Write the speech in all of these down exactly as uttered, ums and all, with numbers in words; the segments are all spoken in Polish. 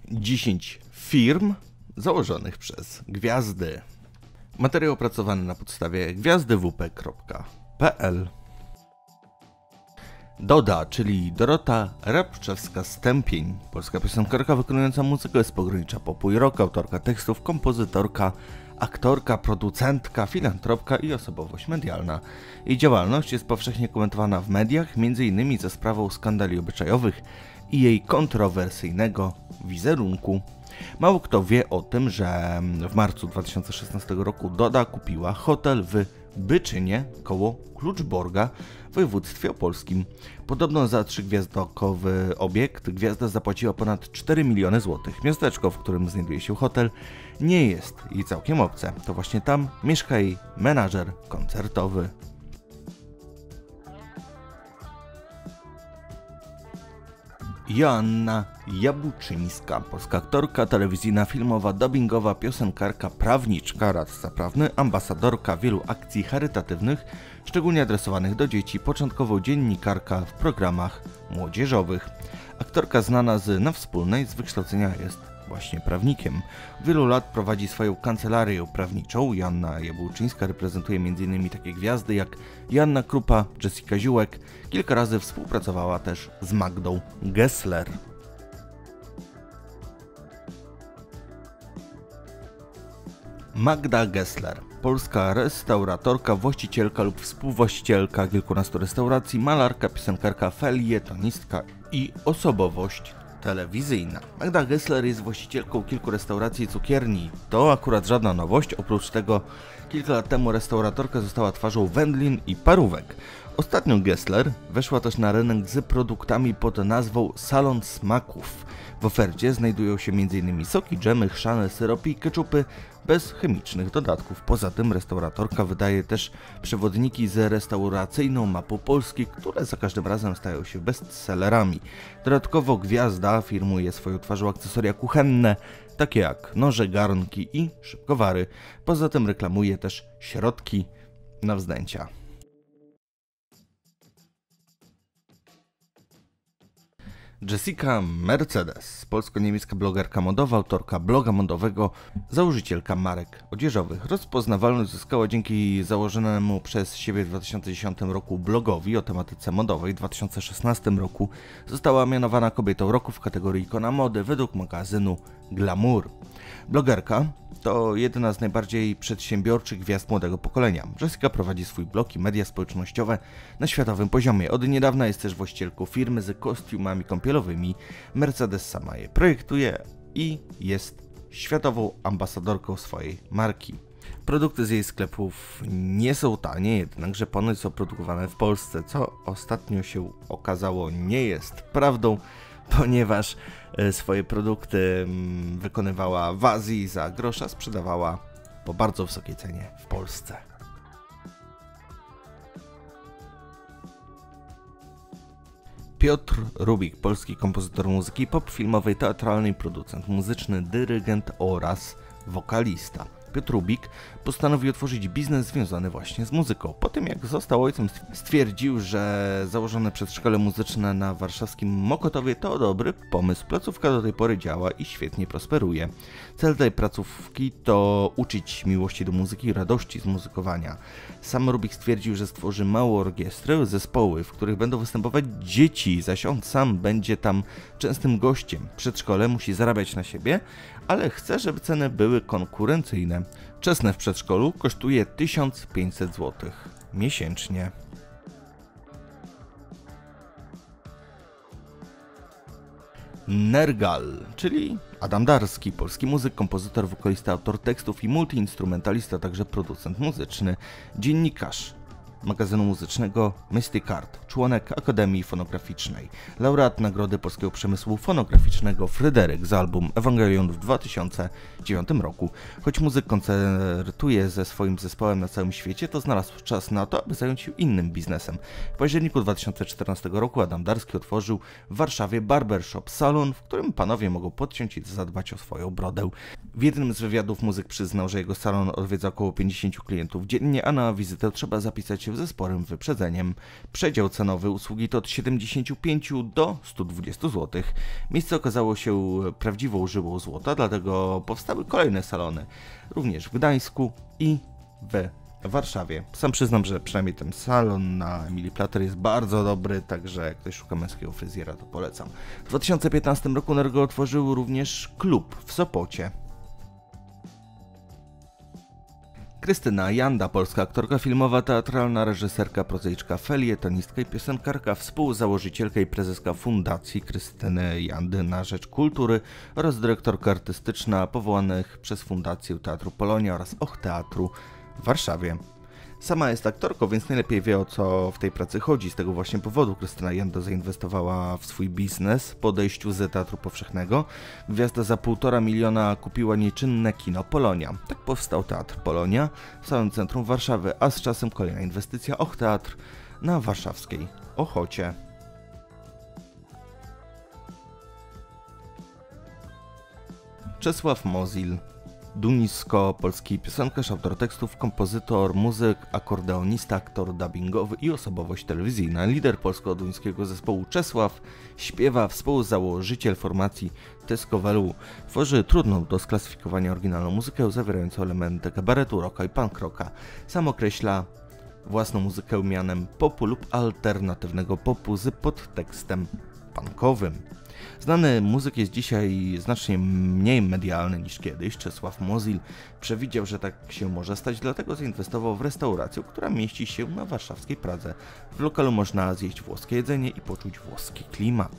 dziesięć firm założonych przez gwiazdy. Materiał opracowany na podstawie gwiazdy w p kropka p l. Doda, czyli Dorota Rabczewska-Stępień, polska piosenkarka wykonująca muzykę z pogranicza popu i rock, autorka tekstów, kompozytorka, aktorka, producentka, filantropka i osobowość medialna. Jej działalność jest powszechnie komentowana w mediach, między innymi za sprawą skandali obyczajowych i jej kontrowersyjnego wizerunku. Mało kto wie o tym, że w marcu dwa tysiące szesnastego roku Doda kupiła hotel w Byczynie koło Kluczborga w województwie opolskim. Podobno za trzygwiazdkowy obiekt gwiazda zapłaciła ponad cztery miliony złotych. Miasteczko, w którym znajduje się hotel, nie jest jej całkiem obce. To właśnie tam mieszka jej menadżer koncertowy. Joanna Jabłczyńska, polska aktorka, telewizyjna, filmowa, dubbingowa, piosenkarka, prawniczka, radca prawny, ambasadorka wielu akcji charytatywnych, szczególnie adresowanych do dzieci, początkowo dziennikarka w programach młodzieżowych. Aktorka znana z Na Wspólnej, z wykształcenia jest właśnie prawnikiem. Od wielu lat prowadzi swoją kancelarię prawniczą. Joanna Jabłczyńska reprezentuje m.in. takie gwiazdy jak Joanna Krupa, Jessica Ziółek. Kilka razy współpracowała też z Magdą Gessler. Magda Gessler, polska restauratorka, właścicielka lub współwłaścicielka kilkunastu restauracji, malarka, piosenkarka, felietonistka i osobowość telewizyjna. Magda Gessler jest właścicielką kilku restauracji i cukierni. To akurat żadna nowość, oprócz tego kilka lat temu restauratorka została twarzą wędlin i parówek. Ostatnio Gessler weszła też na rynek z produktami pod nazwą Salon Smaków. W ofercie znajdują się m.in. soki, dżemy, chrzane, syropy i keczupy bez chemicznych dodatków. Poza tym restauratorka wydaje też przewodniki z restauracyjną mapą Polski, które za każdym razem stają się bestsellerami. Dodatkowo gwiazda firmuje swoją twarzą akcesoria kuchenne, takie jak noże, garnki i szybkowary. Poza tym reklamuje też środki na wzdęcia. Jessica Mercedes, polsko-niemiecka blogerka modowa, autorka bloga modowego, założycielka marek odzieżowych. Rozpoznawalność zyskała dzięki założonemu przez siebie w dwa tysiące dziesiątym roku blogowi o tematyce modowej. W dwa tysiące szesnastym roku została mianowana kobietą roku w kategorii ikona mody według magazynu Glamour. Blogerka to jedna z najbardziej przedsiębiorczych gwiazd młodego pokolenia. Jessica prowadzi swój blog i media społecznościowe na światowym poziomie. Od niedawna jest też właścicielką firmy z kostiumami kąpielowymi. Mercedes sama je projektuje i jest światową ambasadorką swojej marki. Produkty z jej sklepów nie są tanie, jednakże ponoć są produkowane w Polsce, co ostatnio się okazało nie jest prawdą, ponieważ swoje produkty wykonywała w Azji za grosza, sprzedawała po bardzo wysokiej cenie w Polsce. Piotr Rubik, polski kompozytor muzyki pop, filmowej, teatralnej, producent muzyczny, dyrygent oraz wokalista. Piotr Rubik postanowił otworzyć biznes związany właśnie z muzyką. Po tym jak został ojcem, stwierdził, że założone przedszkole muzyczne na warszawskim Mokotowie to dobry pomysł. Placówka do tej pory działa i świetnie prosperuje. Cel tej placówki to uczyć miłości do muzyki i radości z muzykowania. Sam Rubik stwierdził, że stworzy małą orkiestrę, zespoły, w których będą występować dzieci, zaś on sam będzie tam częstym gościem. Przedszkole musi zarabiać na siebie, ale chce, żeby ceny były konkurencyjne. Czesne w przedszkolu kosztuje tysiąc pięćset złotych miesięcznie. Nergal, czyli Adam Darski, polski muzyk, kompozytor, wokalista, autor tekstów i multiinstrumentalista, także producent muzyczny, dziennikarz magazynu muzycznego Mystic Art, członek Akademii Fonograficznej, laureat Nagrody Polskiego Przemysłu Fonograficznego Fryderyk za album Ewangelion w dwa tysiące dziewiątym roku. Choć muzyk koncertuje ze swoim zespołem na całym świecie, to znalazł czas na to, aby zająć się innym biznesem. W październiku dwa tysiące czternastego roku Adam Darski otworzył w Warszawie barbershop, salon, w którym panowie mogą podciąć i zadbać o swoją brodę. W jednym z wywiadów muzyk przyznał, że jego salon odwiedza około pięćdziesięciu klientów dziennie, a na wizytę trzeba zapisać się ze sporym wyprzedzeniem. Przedział cenowy usługi to od siedemdziesięciu pięciu do stu dwudziestu złotych. Miejsce okazało się prawdziwą żyłą złota, dlatego powstały kolejne salony, również w Gdańsku i w Warszawie. Sam przyznam, że przynajmniej ten salon na Emilii Plater jest bardzo dobry, także jak ktoś szuka męskiego fryzjera, to polecam. W dwa tysiące piętnastym roku Nergo otworzył również klub w Sopocie. Krystyna Janda, polska aktorka filmowa, teatralna, reżyserka, prozaiczka, felietonistka i piosenkarka, współzałożycielka i prezeska Fundacji Krystyny Jandy na rzecz kultury oraz dyrektorka artystyczna powołanych przez Fundację Teatru Polonia oraz Och Teatru w Warszawie. Sama jest aktorką, więc najlepiej wie, o co w tej pracy chodzi. Z tego właśnie powodu Krystyna Janda zainwestowała w swój biznes po odejściu z Teatru Powszechnego. Gwiazda za półtora miliona kupiła nieczynne kino Polonia. Tak powstał Teatr Polonia w samym centrum Warszawy, a z czasem kolejna inwestycja Och Teatr na warszawskiej Ochocie. Czesław Mozil, dunisko-polski piosenkarz, autor tekstów, kompozytor, muzyk, akordeonista, aktor dubbingowy i osobowość telewizyjna. Lider polsko-duńskiego zespołu Czesław śpiewa, współzałożyciel formacji Teskowelu. Tworzy trudną do sklasyfikowania oryginalną muzykę zawierającą elementy kabaretu, rocka i punk rocka. Sam określa własną muzykę mianem popu lub alternatywnego popu z podtekstem punkowym. Znany muzyk jest dzisiaj znacznie mniej medialny niż kiedyś. Czesław Mozil przewidział, że tak się może stać, dlatego zainwestował w restaurację, która mieści się na warszawskiej Pradze. W lokalu można zjeść włoskie jedzenie i poczuć włoski klimat.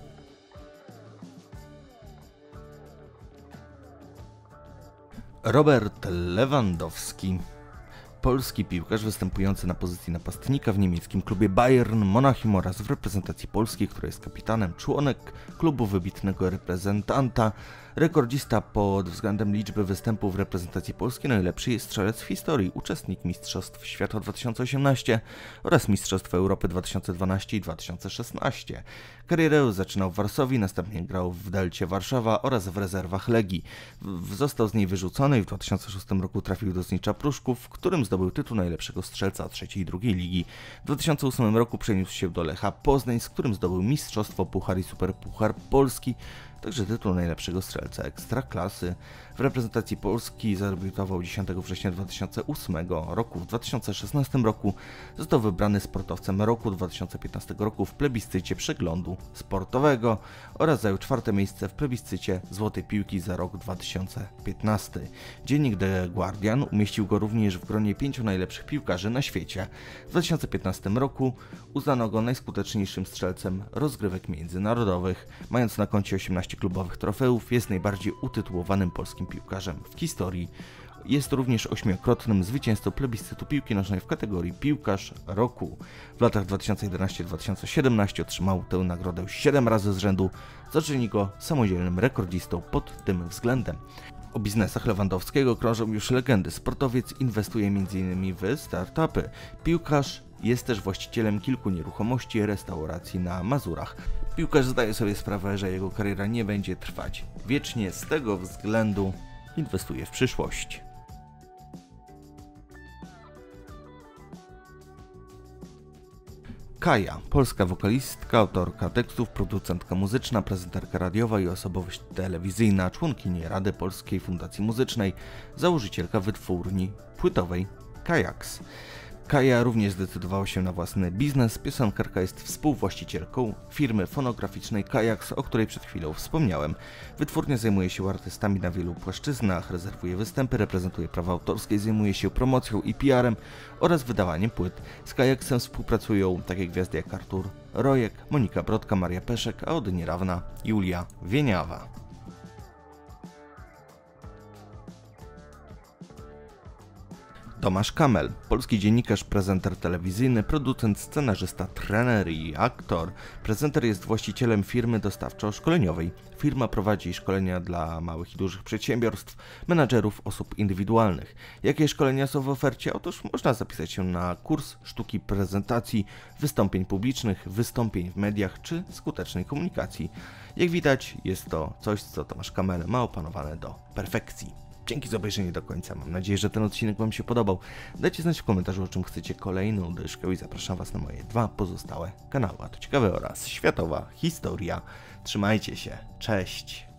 Robert Lewandowski, polski piłkarz występujący na pozycji napastnika w niemieckim klubie Bayern Monachium oraz w reprezentacji Polski, który jest kapitanem, członek klubu wybitnego reprezentanta, rekordzista pod względem liczby występów w reprezentacji Polski, najlepszy jest strzelec w historii, uczestnik Mistrzostw Świata dwa tysiące osiemnaście oraz Mistrzostw Europy dwa tysiące dwanaście i dwa tysiące szesnaście. Karierę zaczynał w Warszawie, następnie grał w Delcie Warszawa oraz w rezerwach Legii. W, został z niej wyrzucony i w dwa tysiące szóstym roku trafił do Znicza Pruszków, w którym zdobył tytuł najlepszego strzelca trzeciej i drugiej ligi. W dwa tysiące ósmym roku przeniósł się do Lecha Poznań, z którym zdobył mistrzostwo, puchar i superpuchar Polski, także tytuł najlepszego strzelca ekstraklasy. W reprezentacji Polski zadebiutował dziesiątego września dwa tysiące ósmego roku. W dwa tysiące szesnastym roku został wybrany sportowcem roku, dwa tysiące piętnastego roku w plebiscycie przeglądu sportowego oraz zajął czwarte miejsce w plebiscycie Złotej Piłki za rok dwa tysiące piętnasty. Dziennik The Guardian umieścił go również w gronie pięciu najlepszych piłkarzy na świecie. W dwa tysiące piętnastym roku uznano go najskuteczniejszym strzelcem rozgrywek międzynarodowych. Mając na koncie osiemnaście klubowych trofeów, jest najbardziej utytułowanym polskim piłkarzem w historii. Jest również ośmiokrotnym zwycięzcą plebiscytu piłki nożnej w kategorii Piłkarz Roku. W latach dwa tysiące jedenastym do dwa tysiące siedemnastego otrzymał tę nagrodę siedem razy z rzędu, co czyni go samodzielnym rekordzistą pod tym względem. O biznesach Lewandowskiego krążą już legendy. Sportowiec inwestuje między innymi w startupy. Piłkarz jest też właścicielem kilku nieruchomości i restauracji na Mazurach. Piłkarz zdaje sobie sprawę, że jego kariera nie będzie trwać wiecznie, z tego względu inwestuje w przyszłość. Kaja, polska wokalistka, autorka tekstów, producentka muzyczna, prezenterka radiowa i osobowość telewizyjna, członkini Rady Polskiej Fundacji Muzycznej, założycielka wytwórni płytowej Kajaks. Kaja również zdecydowała się na własny biznes. Piosenkarka jest współwłaścicielką firmy fonograficznej Kajaks, o której przed chwilą wspomniałem. Wytwórnia zajmuje się artystami na wielu płaszczyznach, rezerwuje występy, reprezentuje prawa autorskie, zajmuje się promocją i P R em oraz wydawaniem płyt. Z Kajaksem współpracują takie gwiazdy jak Artur Rojek, Monika Brodka, Maria Peszek, a od niedawna Julia Wieniawa. Tomasz Kamel, polski dziennikarz, prezenter telewizyjny, producent, scenarzysta, trener i aktor. Prezenter jest właścicielem firmy dostawczo-szkoleniowej. Firma prowadzi szkolenia dla małych i dużych przedsiębiorstw, menadżerów, osób indywidualnych. Jakie szkolenia są w ofercie? Otóż można zapisać się na kurs sztuki prezentacji, wystąpień publicznych, wystąpień w mediach czy skutecznej komunikacji. Jak widać, jest to coś, co Tomasz Kamel ma opanowane do perfekcji. Dzięki za obejrzenie do końca. Mam nadzieję, że ten odcinek Wam się podobał. Dajcie znać w komentarzu, o czym chcecie kolejną dyszkę i zapraszam Was na moje dwa pozostałe kanały. A to ciekawe oraz światowa historia. Trzymajcie się. Cześć.